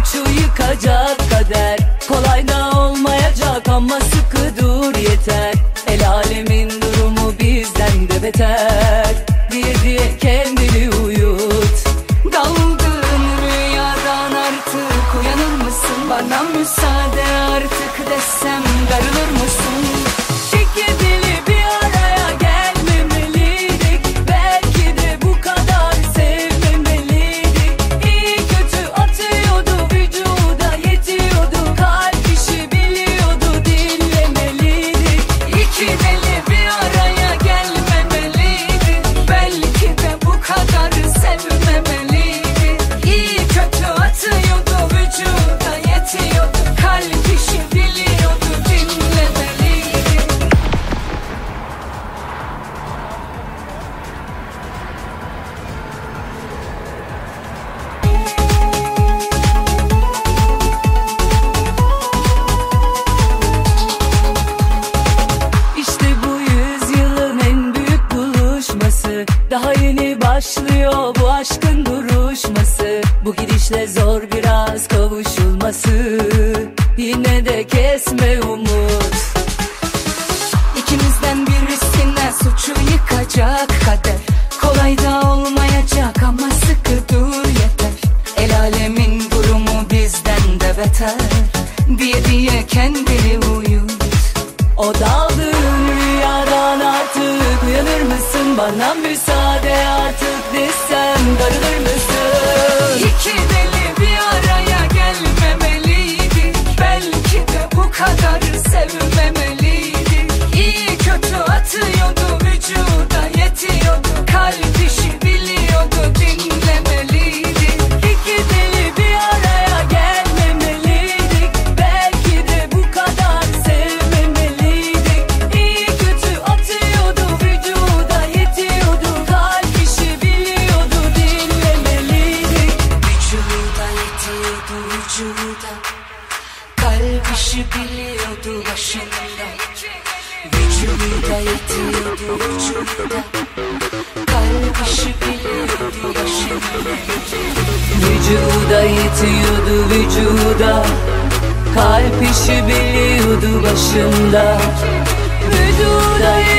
suçu yıkacak kader. Kolay da olmayacak ama sıkı dur yeter. El alemin durumu bizden de beter diye diye kendini uyut. Daldığın rüyadan artık uyanır mısın? Bana müsaade artık desem darılır mısın? İki deli bir araya gelmemeliydik. Belki de bu kadar sevmemeliydik. İyi kötü atıyordu vücuda yetiyordu. Kalp işi biliyordu dinlemeliydik. İki deli bir araya gelmemeliydik. Belki de bu kadar sevmemeliydik. İyi kötü atıyordu vücuda yetiyordu. Kalp işi biliyordu dinlemeliydik. İşte bu yüzyılın en büyük buluşması. Daha yeni başlıyor bu aşkın duruşması. Bu gidişle zor biraz kavuşulması. Yine de kesme umut. İkimizden birisine suçu yıkacak kader. Kolay da olmayacak ama sıkı dur yeter. El alemin durumu bizden de beter diye diye kendini uyut. O daldığın rüyadan artık uyanır mısın? Bana müsaade artık desem darılır mısın? İki deli bir araya gelmemeliydik. Belki de bu kadar sevmemeliydik. İyi kötü atıyordu vücuda yetiyordu. Kalp işi biliyordu dinlemeliydik. İki deli bir araya gelmemeliydik. Belki de bu kadar sevmemeliydik. İyi kötü atıyordu vücuda yetiyordu. Kalp işi biliyordu dinlemeliydik. Vücuda yetiyordu vücuda. Kalp işi biliyordu başında. Vücuda yetiyordu vücuda. Kalp işi biliyordu başında. Vücuda yetiyordu vücuda. Kalp işi biliyordu başında. Vücuda